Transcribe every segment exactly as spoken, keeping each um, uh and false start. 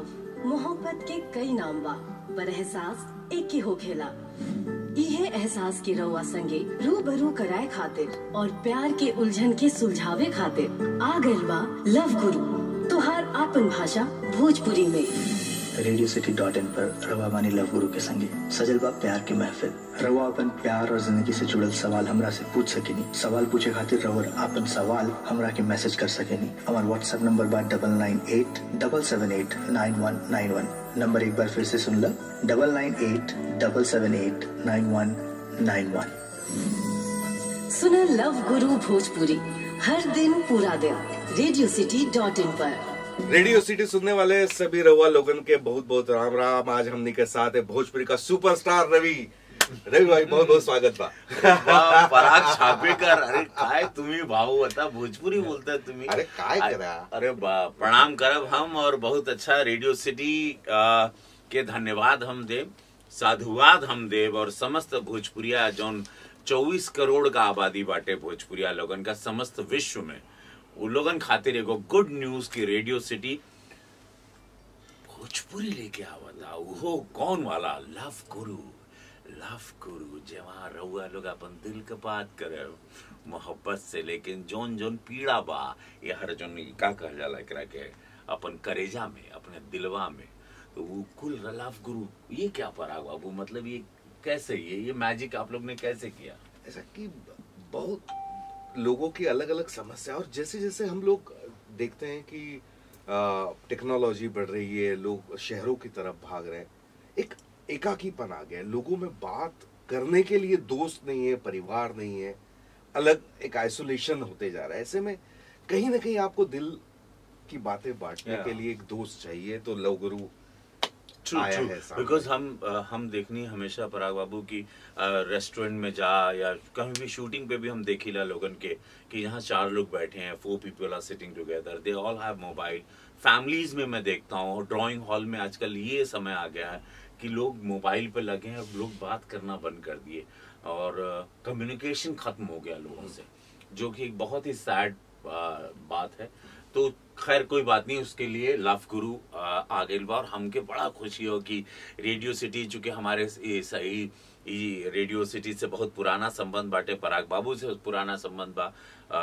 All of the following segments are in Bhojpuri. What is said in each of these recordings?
लव मोहब्बत के कई नाम बा, पर एहसास एक ही हो खेला। इहे एहसास के रउआ संगे रूबरू कराए खातिर और प्यार के उलझन के सुलझावे खातिर आ गइल बा लव गुरु, तुहार आपन भाषा भोजपुरी में। रेडियो सिटी डॉट इन पर रवा मानी लव गुरु के संगे सजल बा प्यार के महफिल। रवा अपन प्यार और जिंदगी से जुड़ल सवाल हमरा से पूछ सकेनी। सवाल पूछे खातिर रवा अपन सवाल हमरा के मैसेज कर सकेनी। हमार व्हाट्सएप नंबर बा double nine eight double seven eight nine one nine one. Number एक बार फिर से सुन लो, double nine eight double seven eight nine one nine one. सुना लव गुरु भोजपुरी हर दिन पूरा दिन रेडियो सिटी डॉट इन पर। रेडियो सिटी सुनने वाले सभी रउआ लोगन के बहुत बहुत राम राम। आज हमनी के साथ है भोजपुरी का सुपरस्टार रवि। रवि भाई बहुत बहुत स्वागत बा। पराग छापेकर, अरे काय तुम्ही भाऊ आता भोजपुरी बोलता तुम्ही। अरे काय करा, अरे प्रणाम करब हम और बहुत अच्छा रेडियो सिटी आ, के धन्यवाद हम देव, साधुवाद हम देव और समस्त भोजपुरिया जौन चौबीस करोड़ का आबादी बाटे भोजपुरिया लोगन का समस्त विश्व में, वो लोगन खातिर एगो गुड न्यूज की रेडियो सिटी भोजपुरी लेके आवता। वो कौन वाला लव गुरु, लव गुरु जवा रउआ लोग अपन दिल के बात करे मोहब्बत से, लेकिन जोन जोन पीड़ा बा ये हर जोन का कह जाला एकरा के अपन करेजा में, अपने दिलवा में, तो वो कुल लव गुरु ये क्या पराग बाबू, मतलब ये कैसे, ये ये मैजिक आप लोग ने कैसे किया? ऐसा कि बहुत लोगों की अलग अलग समस्या, और जैसे जैसे हम लोग देखते हैं कि टेक्नोलॉजी बढ़ रही है, लोग शहरों की तरफ भाग रहे हैं, एक एकाकीपन आ गया है लोगों में। बात करने के लिए दोस्त नहीं है, परिवार नहीं है, अलग एक आइसोलेशन होते जा रहा है। ऐसे में कहीं ना कहीं आपको दिल की बातें बांटने के लिए एक दोस्त चाहिए, तो लव गुरु आया है। बिकॉज हम हम देखनी हमेशा पराग बाबू की रेस्टोरेंट में जा या कहीं भी शूटिंग पे भी हम देखिला लोगन के कि यहाँ चार लोग बैठे हैं, four people are sitting together, they all have mobile. Families में मैं देखता हूँ और ड्राइंग हॉल में आजकल ये समय आ गया है कि लोग मोबाइल पे लगे हैं, लोग बात करना बंद कर दिए और कम्युनिकेशन uh, खत्म हो गया लोगों से, जो कि एक बहुत ही सैड uh, बात है। तो खैर कोई बात नहीं, उसके लिए लव गुरु आ गए बा और हमके बड़ा खुशी हो कि रेडियो सिटी, चूंकि हमारे सही रेडियो सिटी से बहुत पुराना संबंध बाटे, पराग बाबू से पुराना संबंध बा,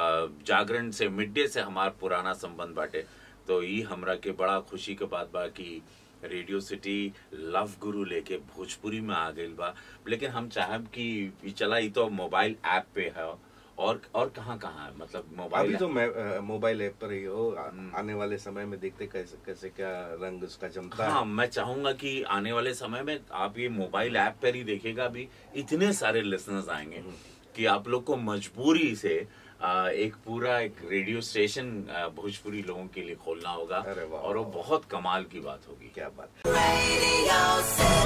जागरण से, मिड डे से हमारा पुराना संबंध बाटे, तो ये हमरा के बड़ा खुशी के बात बा कि रेडियो सिटी लव गुरु लेके भोजपुरी में आ गई बा। लेकिन हम चाहब कि चला ये तो मोबाइल ऐप पे है और और कहाँ कहाँ है, मतलब मोबाइल अभी तो मोबाइल ऐप पर ही हो, आने वाले समय में देखते कैसे कैसे क्या रंग उसका जमता है। हाँ, मैं चाहूंगा कि आने वाले समय में आप ये मोबाइल ऐप पर ही देखिएगा, अभी इतने सारे लिसनर्स आएंगे कि आप लोग को मजबूरी से एक पूरा एक रेडियो स्टेशन भोजपुरी लोगों के लिए खोलना होगा और वो बहुत कमाल की बात होगी। क्या बात है।